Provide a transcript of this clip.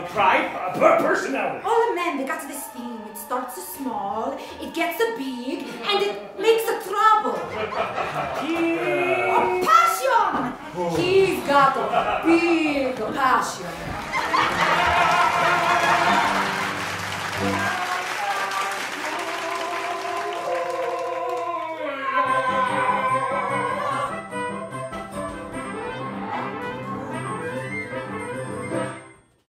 pride, personality. All the men, they got this thing. It starts small, it gets big, and it makes a trouble. A passion! He's got a big passion.